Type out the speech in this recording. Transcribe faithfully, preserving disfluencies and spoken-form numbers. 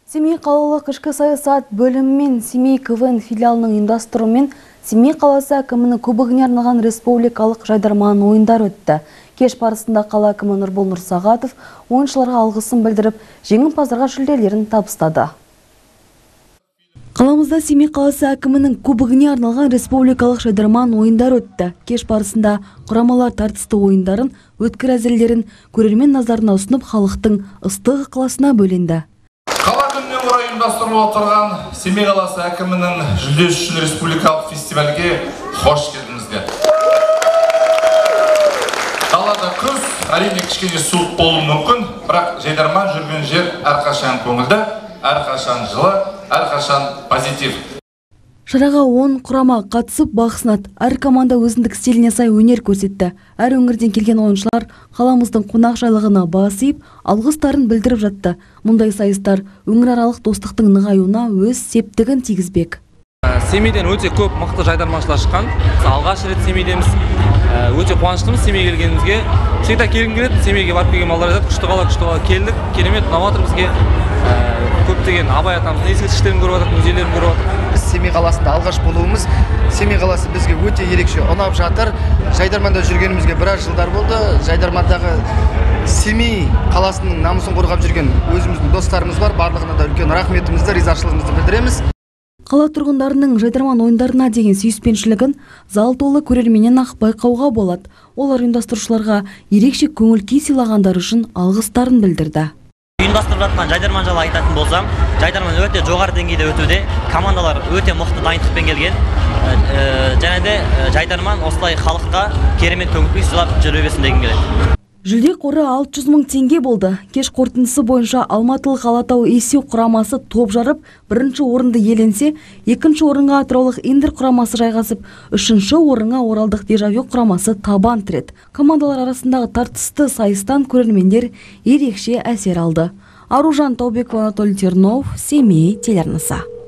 Семей қалалық ішкі саясат бөлімімен Семей КВН филиалының ұйымдастыруымен Семей қаласы әкімінің кубогіне арналған республикалық жайдарман ойындар өтті. Кеш барысында қала әкімі Нұрбол Нұрсағатов ойыншыларға алғысын білдіріп, жеңімпаздарға жүлделерін табыстады. Қаламызда Семей қаласы әкімінің кубогіне арналған республикалық жайдарман ойындар өтті. Кеш барысында құрамалар тартысты ойындарын, өткір әзірлерін көрермен назарына ұсынып, халықтың ыстық ықыласына бөленді. Қала күніне орай ұйымдастырылып отырған Семей қаласы әкімінің жүлдесі үшін республикалық фестивальге қош келдіңіздер. Қалада күз әрине кішкене суық болуы мүмкін, бірақ жайдарман жүрген жер әрқашан көңілді, әрқашан жылы, әрқашан позитив. Шараға он құрама қатысып бақ сынады. Әр команда өзіндік стиліне сай өнер көрсетті. Әр өңірден келген ойыншылар қаламыздың қонақ жайлығына басып, алғыстарын білдіріп жатты. Мұндай сайыстар өңіраралық достықтың нығаюына өз септігін тигізбек. Семейден өте көп мықты жайдарманшылар шыққан. Алғаш рет Семейдеміз. Өте қуаныштымыз Семейге келгенімізге. Всегда келгім келеді. Семейге барып келген балалар айтады, күшті қала, күшті қала. Келдік, керемет, ұнап жатыр бізге. Көптеген Абай атамыздың ескерткіштерін көріп жатырмыз, музейлерін көріп жатырмыз. Біз Семей қаласында алғаш болуымыз, Семей қаласы бізге өте ерекше ұнап жатыр. Жайдарманда жүргенімізге біраз жылдар болды. Жайдармандағы Семей қаласының намысын қорғап жүрген өзіміздің достарымыз бар. Барлығына да үлкен рахметімізді, ризашылығымызды білдіреміз. Қала тұрғындарының жайдарман ойындарына деген сүйіспеншілігін зал толы көрерменнен ақ байқауға болады. Олар ұйымдастырушыларға ерекше көңіл-күй сыйлағандары үшін алғыстарын білдірді. Ұйымдастырып жатқан жайдарман жайлы айтатын болсам, жайдарман өте жоғары деңгейде өтуде, командалар өте мықты дайындықпен келген. Және де жайдарман осылай халыққа керемет көңіл-күй сыйлап жүре берсін дегім келеді. Жүлде қоры алты жүз мың теңге болды. Кеш қорытындысы бойынша Алматылық Алатау Есеу құрамасы топ жарып, бірінші орынды иеленсе, екінші орынға Атыраулық Индер құрамасы жайғасып, үшінші орынға Оралдық Дежавю құрамасы табан тіреді. Командалар арасындағы тартысты сайыстан көрермендер ерекше әсер алды. Аружан Таубеков, Анатолий Тернов, Семей телеарнасы.